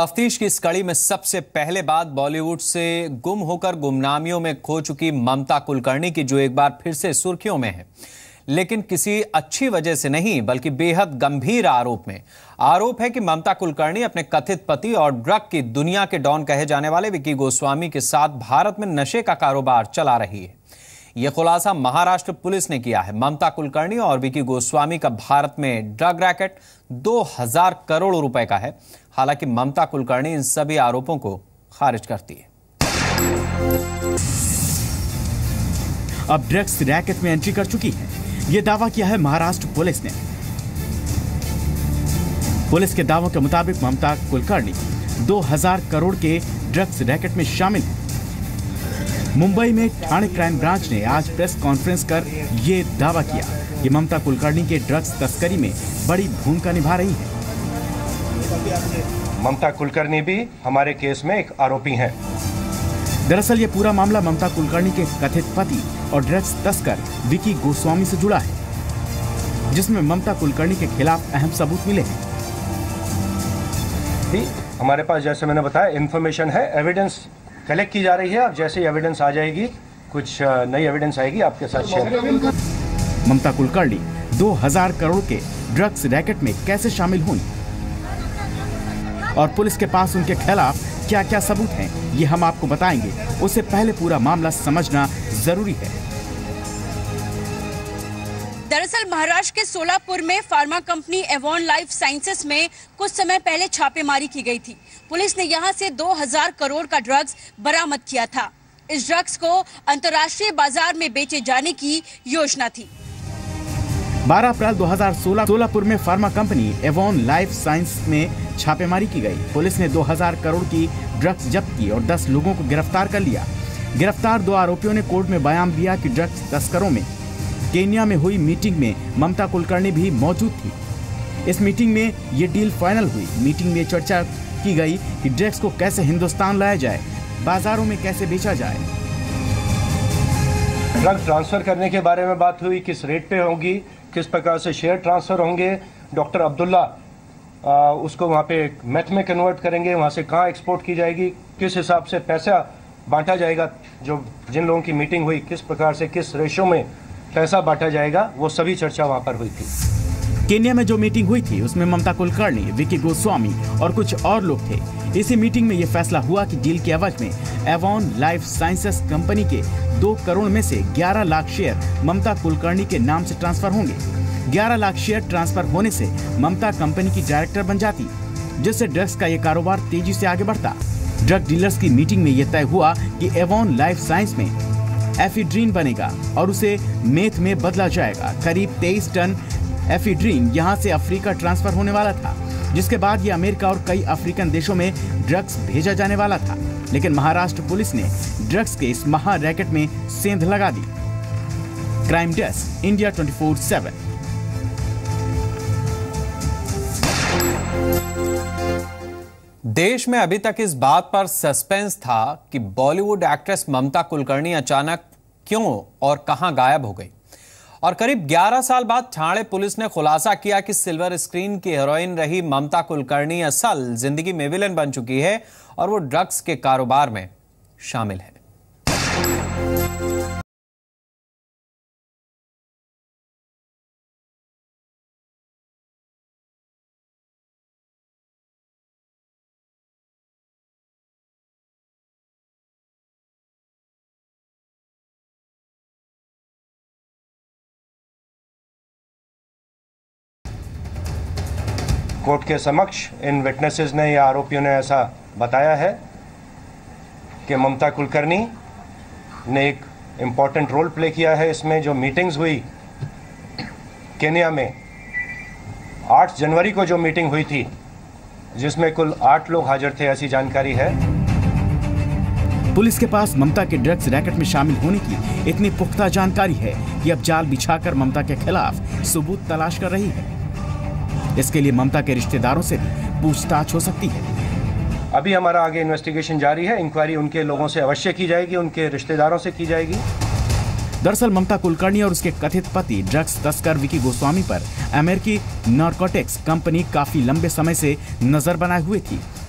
तफ्तीश की इस कड़ी में सबसे पहले बात बॉलीवुड से गुम होकर गुमनामियों में खो चुकी ममता कुलकर्णी की, जो एक बार फिर से सुर्खियों में है, लेकिन किसी अच्छी वजह से नहीं बल्कि बेहद गंभीर आरोप में। आरोप है कि ममता कुलकर्णी अपने कथित पति और ड्रग की दुनिया के डॉन कहे जाने वाले विकी गोस्वामी के साथ भारत में नशे का कारोबार चला रही है। यह खुलासा महाराष्ट्र पुलिस ने किया है। ममता कुलकर्णी और विकी गोस्वामी का भारत में ड्रग रैकेट 2000 करोड़ रुपए का है। हालांकि ममता कुलकर्णी इन सभी आरोपों को खारिज करती है। अब ड्रग्स रैकेट में एंट्री कर चुकी है, यह दावा किया है महाराष्ट्र पुलिस ने। पुलिस के दावों के मुताबिक ममता कुलकर्णी 2000 करोड़ के ड्रग्स रैकेट में शामिल है। मुंबई में ठाणे क्राइम ब्रांच ने आज प्रेस कॉन्फ्रेंस कर ये दावा किया कि ममता कुलकर्णी के ड्रग्स तस्करी में बड़ी भूमिका निभा रही है। ममता कुलकर्णी भी हमारे केस में एक आरोपी हैं। दरअसल ये पूरा मामला ममता कुलकर्णी के कथित पति और ड्रग्स तस्कर विकी गोस्वामी से जुड़ा है, जिसमें ममता कुलकर्णी के खिलाफ अहम सबूत मिले हैं। हमारे पास, जैसे मैंने बताया, इंफॉर्मेशन है, एविडेंस कलेक्ट की जा रही है। अब जैसे ही एविडेंस आ जाएगी, कुछ नई एविडेंस आएगी, आपके साथ शेयर करेंगे। ममता कुलकर्णी 2000 करोड़ के ड्रग्स रैकेट में कैसे शामिल हुई और पुलिस के पास उनके खिलाफ क्या क्या सबूत हैं, ये हम आपको बताएंगे। उससे पहले पूरा मामला समझना जरूरी है। दरअसल महाराष्ट्र के सोलापुर में pharma company Avon life sciences में कुछ समय पहले छापेमारी की गई थी। पुलिस ने यहां से 2000 करोड़ का ड्रग्स बरामद किया था। इस ड्रग्स को अंतर्राष्ट्रीय बाजार में बेचे जाने की योजना थी। 12 अप्रैल 2016 सोलापुर में pharma company Avon life science में छापेमारी की गई। पुलिस ने 2000 करोड़ की ड्रग्स जब्त की और 10 लोगों को गिरफ्तार कर लिया। गिरफ्तार 2 आरोपियों ने कोर्ट में बयान दिया कि ड्रग्स तस्करों में केन्या में हुई मीटिंग में ममता कुलकर्णी भी मौजूद थी। इस मीटिंग में ये डील फाइनल हुई। मीटिंग में चर्चा की गई कि ड्रग्स को कैसे हिंदुस्तान लाया जाए, बाजारों में कैसे बेचा जाए। ड्रग ट्रांसफर करने के बारे में बात हुई, किस रेट पे होंगी, किस प्रकार से शेयर ट्रांसफर होंगे। डॉक्टर अब्दुल्ला उसको वहाँ पे मैथ में कन्वर्ट करेंगे, वहाँ से कहाँ एक्सपोर्ट की जाएगी, किस हिसाब से पैसा बांटा जाएगा। जो जिन लोगों की मीटिंग हुई, किस प्रकार से किस रेशो में पैसा बांटा जाएगा, वो सभी चर्चा वहाँ पर हुई थी। केन्या में जो मीटिंग हुई थी उसमें ममता कुलकर्णी, विकी गोस्वामी और कुछ और लोग थे। इसी मीटिंग में यह फैसला हुआ कि डील के एवज में एवॉन लाइफ साइंसेस कंपनी के 2 करोड़ में से 11 लाख शेयर ममता कुलकर्णी के नाम से ट्रांसफर होंगे। 11 लाख शेयर ट्रांसफर होने से ममता कंपनी की डायरेक्टर बन जाती, जिससे ड्रग्स का यह कारोबार तेजी से आगे बढ़ता। ड्रग डीलर्स की मीटिंग में यह तय हुआ कि एवॉन लाइफ साइंस में एफिड्रीन बनेगा और उसे मेथ में बदला जाएगा। करीब 23 टन एफिड्रीन यहां से अफ्रीका ट्रांसफर होने वाला था, जिसके बाद ये अमेरिका और कई अफ्रीकन देशों में ड्रग्स भेजा जाने वाला था। लेकिन महाराष्ट्र पुलिस ने ड्रग्स के इस महा रैकेट में सेंध लगा दी। Crime desk, India 24/7। देश में अभी तक इस बात पर सस्पेंस था कि बॉलीवुड एक्ट्रेस ममता कुलकर्णी अचानक क्यों और कहां गायब हो गई। और करीब 11 साल बाद ठाणे पुलिस ने खुलासा किया कि सिल्वर स्क्रीन की हीरोइन रही ममता कुलकर्णी असल जिंदगी में विलेन बन चुकी है और वो ड्रग्स के कारोबार में शामिल है। कोर्ट के समक्ष इन विटनेसेस ने या आरोपियों ने ऐसा बताया है कि ममता कुलकर्णी ने एक इम्पॉर्टेंट रोल प्ले किया है इसमें। जो मीटिंग्स हुई केन्या में 8 जनवरी को जो मीटिंग हुई थी, जिसमें कुल 8 लोग हाजिर थे, ऐसी जानकारी है। पुलिस के पास ममता के ड्रग्स रैकेट में शामिल होने की इतनी पुख्ता जानकारी है कि अब जाल बिछाकर ममता के खिलाफ सबूत तलाश कर रही है। इसके लिए ममता के रिश्तेदारों से भी पूछताछ हो सकती है। अभी हमारा आगे इन्वेस्टिगेशन जारी है। इंक्वायरी उनके लोगों से अवश्य की जाएगी, उनके रिश्तेदारों से की जाएगी। दरअसल ममता कुलकर्णी और उसके कथित पति ड्रग्स तस्कर विकी गोस्वामी पर अमेरिकी नारकोटिक्स कंपनी काफी लंबे समय से नजर बनाए हुए थी।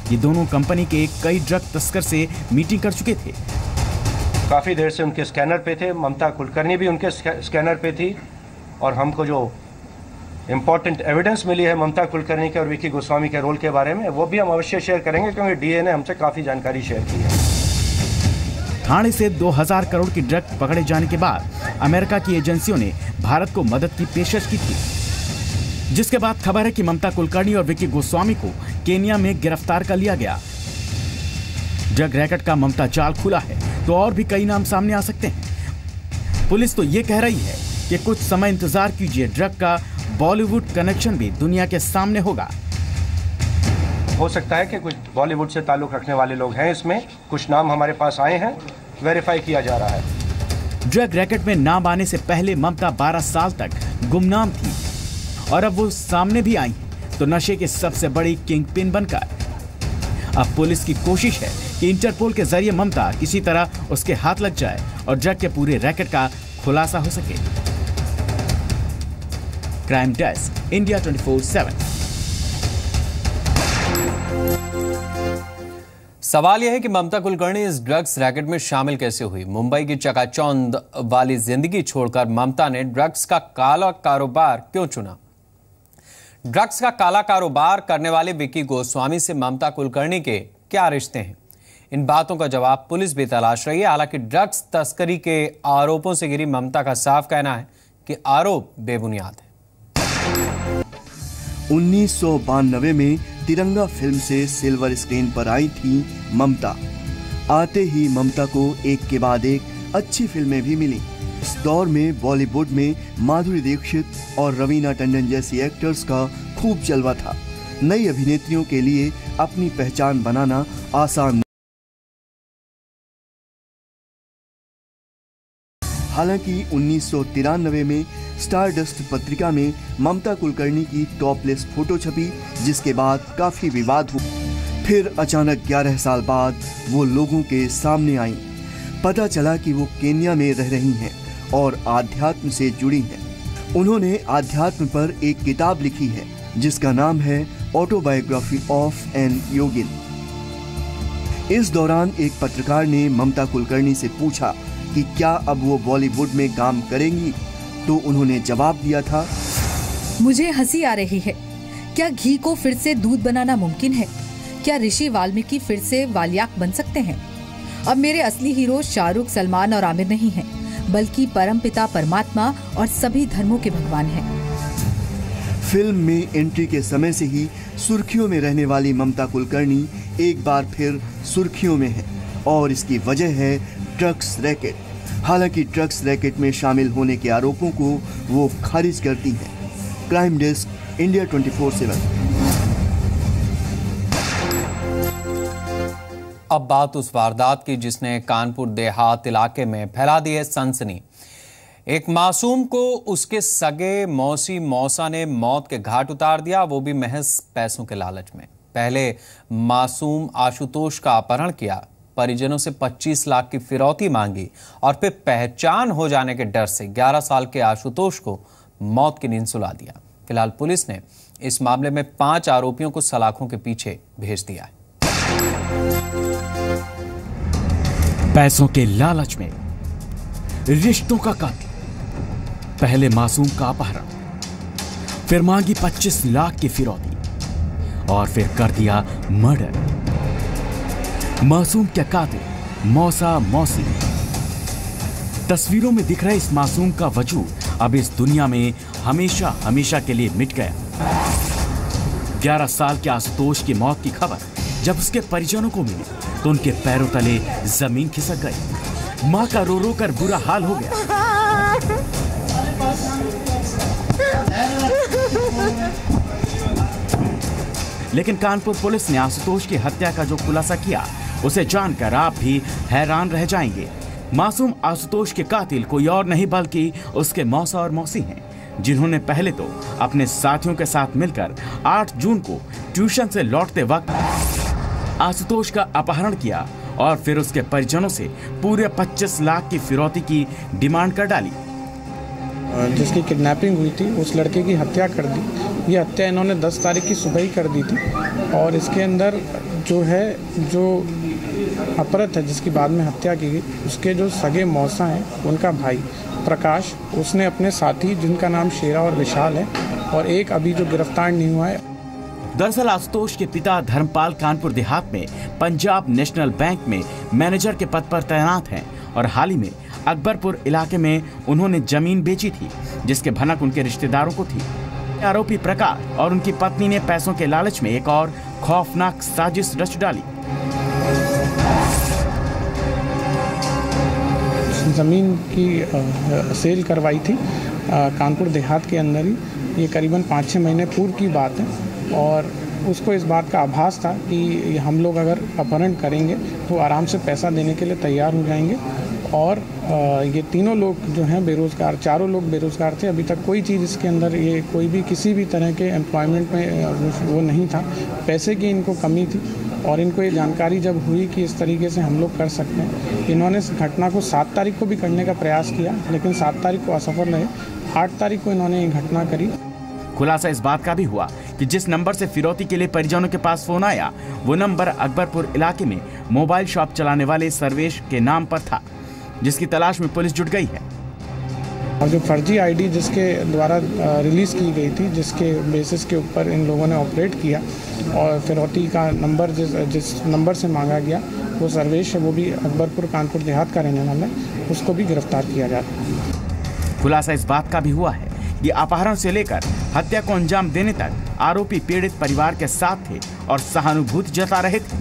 ये दोनों कंपनी के कई ड्रग तस्कर से मीटिंग कर चुके थे। काफ़ी देर से उनके स्कैनर पे थे, ममता कुलकर्णी भी उनके स्कैनर पे थी, और हमको जो इम्पोर्टेंट एविडेंस मिली है ममता कुलकर्णी के और विकी गोस्वामी के रोल के बारे में, वो भी हम अवश्य शेयर करेंगे, क्योंकि डीए ने हमसे काफ़ी जानकारी शेयर की है। थाने से 2000 करोड़ की ड्रग पकड़े जाने के बाद अमेरिका की एजेंसियों ने भारत को मदद की पेशकश की थी, जिसके बाद खबर है कि ममता कुलकर्णी और विकी गोस्वामी को केन्या में गिरफ्तार कर लिया गया। ड्रग रैकेट का ममता जाल खुला है तो और भी कई नाम सामने आ सकते हैं। पुलिस तो ये कह रही है कि कुछ समय इंतजार कीजिए, ड्रग का बॉलीवुड कनेक्शन भी दुनिया के सामने होगा। हो सकता है कि कुछ बॉलीवुड से ताल्लुक रखने वाले लोग हैं इसमें, कुछ नाम हमारे पास आए हैं, वेरीफाई किया जा रहा है। ड्रग रैकेट में नाम आने से पहले ममता 12 साल तक गुमनाम थी और अब वो सामने भी आई तो नशे की सबसे बड़ी किंग पिन बनकर। अब पुलिस की कोशिश है कि इंटरपोल के जरिए ममता किसी तरह उसके हाथ लग जाए और ड्रग के पूरे रैकेट का खुलासा हो सके। Crime desk, India 24/7। सवाल यह है कि ममता कुलकर्णी इस ड्रग्स रैकेट में शामिल कैसे हुई। मुंबई की चकाचौंध वाली जिंदगी छोड़कर ममता ने ड्रग्स का काला कारोबार क्यों चुना। ड्रग्स का काला कारोबार करने वाले विकी गोस्वामी से ममता कुलकर्णी के क्या रिश्ते हैं, इन बातों का जवाब पुलिस भी तलाश रही है। हालांकि ड्रग्स तस्करी के आरोपों से घिरी ममता का साफ कहना है कि आरोप बेबुनियाद है। 1992 में तिरंगा फिल्म से सिल्वर स्क्रीन पर आई थी ममता। आते ही ममता को एक के बाद एक अच्छी फिल्में भी मिली। इस दौर में बॉलीवुड में माधुरी दीक्षित और रवीना टंडन जैसी एक्टर्स का खूब जलवा था। नई अभिनेत्रियों के लिए अपनी पहचान बनाना आसान। हालांकि 1993 में स्टारडस्ट पत्रिका में ममता कुलकर्णी की टॉपलेस फोटो छपी, जिसके बाद काफी विवाद हुआ। फिर अचानक 11 साल बाद वो लोगों के सामने आई। पता चला कि वो केन्या में रह रही हैं और आध्यात्म से जुड़ी हैं। उन्होंने आध्यात्म पर एक किताब लिखी है जिसका नाम है ऑटोबायोग्राफी ऑफ एन योगिन। इस दौरान एक पत्रकार ने ममता कुलकर्णी से पूछा कि क्या अब वो बॉलीवुड में काम करेंगी, तो उन्होंने जवाब दिया था, मुझे हंसी आ रही है। क्या घी को फिर से दूध बनाना मुमकिन है? क्या ऋषि वाल्मीकि फिर से वालियाक बन सकते हैं? अब मेरे असली हीरो शाहरुख, सलमान और आमिर नहीं हैं, बल्कि परमपिता परमात्मा और सभी धर्मों के भगवान हैं। फिल्म में एंट्री के समय से ही सुर्खियों में रहने वाली ममता कुलकर्णी एक बार फिर सुर्खियों में है और इसकी वजह है ड्रग्स रैकेट। हालांकि ड्रग्स रैकेट में शामिल होने के आरोपों को वो खारिज करती हैं। Crime desk, India 24/7। अब बात उस वारदात की जिसने कानपुर देहात इलाके में फैला दी है सनसनी। एक मासूम को उसके सगे मौसी मौसा ने मौत के घाट उतार दिया, वो भी महज पैसों के लालच में। पहले मासूम आशुतोष का अपहरण किया, परिजनों से 25 लाख की फिरौती मांगी और फिर पहचान हो जाने के डर से 11 साल के आशुतोष को मौत की नींद सुला दिया। फिलहाल पुलिस ने इस मामले में 5 आरोपियों को सलाखों के पीछे भेज दिया है। पैसों के लालच में रिश्तों का कातिल, पहले मासूम का अपहरण, फिर मांगी 25 लाख की फिरौती और फिर कर दिया मर्डर। मासूम क्या कातिल मौसा मौसी। तस्वीरों में दिख रहे इस मासूम का वजूद अब इस दुनिया में हमेशा हमेशा के लिए मिट गया। 11 साल के आशुतोष की मौत की खबर जब उसके परिजनों को मिली तो उनके पैरों तले जमीन खिसक गई। मां का रो रो कर बुरा हाल हो गया। लेकिन कानपुर पुलिस ने आशुतोष की हत्या का जो खुलासा किया उसे जानकर आप भी हैरान रह जाएंगे। मासूम आशुतोष के कातिल कोई और नहीं बल्कि उसके मौसा और मौसी हैं, जिन्होंने पहले तो अपने साथियों के साथ मिलकर 8 जून को ट्यूशन से लौटते वक्त आशुतोष का अपहरण किया और फिर उसके परिजनों से पूरे 25 लाख की फिरौती की डिमांड कर डाली। जिसकी किडनैपिंग हुई थी उस लड़के की हत्या कर दी। ये हत्या इन्होंने 10 तारीख की सुबह ही कर दी थी और इसके अंदर जो अपराध है जिसकी बाद में हत्या की गई, उसके जो सगे मौसा हैं उनका भाई प्रकाश, उसने अपने साथी जिनका नाम शेरा और विशाल है और एक अभी जो गिरफ्तार नहीं हुआ है। दरअसल आशुतोष के पिता धर्मपाल कानपुर देहात में पंजाब नेशनल बैंक में मैनेजर के पद पर तैनात हैं और हाल ही में अकबरपुर इलाके में उन्होंने जमीन बेची थी जिसके भनक उनके रिश्तेदारों को थी। आरोपी प्रकाश और उनकी पत्नी ने पैसों के लालच में एक और खौफनाक साजिश रच डाली। ज़मीन की सेल करवाई थी कानपुर देहात के अंदर ही। ये करीबन 5-6 महीने पूर्व की बात है और उसको इस बात का आभास था कि हम लोग अगर अपहरण करेंगे तो आराम से पैसा देने के लिए तैयार हो जाएंगे और ये तीनों लोग जो हैं बेरोज़गार, चारों लोग बेरोज़गार थे। अभी तक कोई चीज़ इसके अंदर ये कोई भी किसी भी तरह के एम्प्लॉयमेंट में वो नहीं था, पैसे की इनको कमी थी और इनको ये जानकारी जब हुई कि इस तरीके से हम लोग कर सकते हैं, इन्होंने इस घटना को 7 तारीख को भी करने का प्रयास किया लेकिन 7 तारीख को असफल रहे। 8 तारीख को इन्होंने ये घटना करी। खुलासा इस बात का भी हुआ कि जिस नंबर से फिरौती के लिए परिजनों के पास फोन आया वो नंबर अकबरपुर इलाके में मोबाइल शॉप चलाने वाले सर्वेश के नाम पर था, जिसकी तलाश में पुलिस जुट गई है। और जो फर्जी आईडी जिसके द्वारा रिलीज़ की गई थी, जिसके बेसिस के ऊपर इन लोगों ने ऑपरेट किया और फिरौती का नंबर जिस नंबर से मांगा गया वो सर्वेश है, वो भी अकबरपुर कानपुर देहात का रहने वाला है, उसको भी गिरफ्तार किया जा रहा है। खुलासा इस बात का भी हुआ है कि अपहरण से लेकर हत्या को अंजाम देने तक आरोपी पीड़ित परिवार के साथ थे और सहानुभूति जता रहे थे।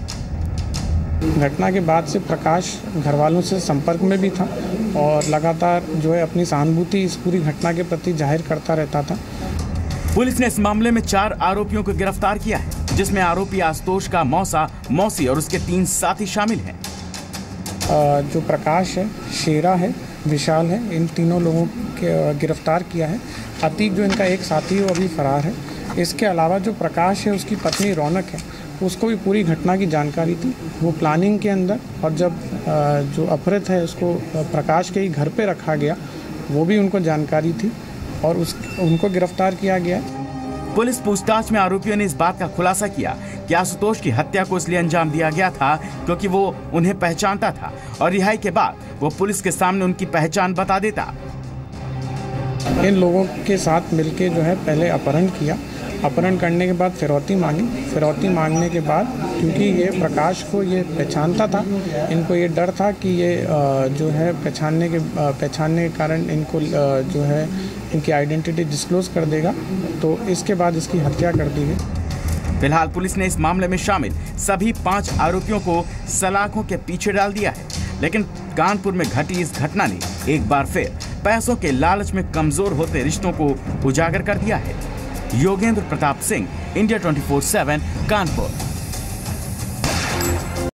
घटना के बाद से प्रकाश घर वालों से संपर्क में भी था और लगातार जो है अपनी सहानुभूति इस पूरी घटना के प्रति जाहिर करता रहता था। पुलिस ने इस मामले में 4 आरोपियों को गिरफ्तार किया है, जिसमें आरोपी आशुतोष का मौसा, मौसी और उसके 3 साथी शामिल हैं। जो प्रकाश है, शेरा है, विशाल है, इन तीनों लोगों के गिरफ्तार किया है। अतीक जो इनका एक साथी है वो अभी फरार है। इसके अलावा जो प्रकाश है उसकी पत्नी रौनक है, उसको भी पूरी घटना की जानकारी थी। वो प्लानिंग के अंदर और जब जो अपहृत है उसको प्रकाश के ही घर पे रखा गया वो भी उनको जानकारी थी और उनको गिरफ्तार किया गया। पुलिस पूछताछ में आरोपियों ने इस बात का खुलासा किया कि आशुतोष की हत्या को इसलिए अंजाम दिया गया था क्योंकि वो उन्हें पहचानता था और रिहाई के बाद वो पुलिस के सामने उनकी पहचान बता देता। इन लोगों के साथ मिलके जो है पहले अपहरण किया, अपहरण करने के बाद फिरौती मांगी, फिरौती मांगने के बाद क्योंकि ये प्रकाश को ये पहचानता था, इनको ये डर था कि ये जो है पहचानने के कारण इनको जो है इनकी आइडेंटिटी डिस्क्लोज कर देगा, तो इसके बाद इसकी हत्या कर दी गई। फिलहाल पुलिस ने इस मामले में शामिल सभी 5 आरोपियों को सलाखों के पीछे डाल दिया है, लेकिन कानपुर में घटी इस घटना ने एक बार फिर पैसों के लालच में कमजोर होते रिश्तों को उजागर कर दिया है। योगेंद्र प्रताप सिंह, इंडिया 24/7, कानपुर।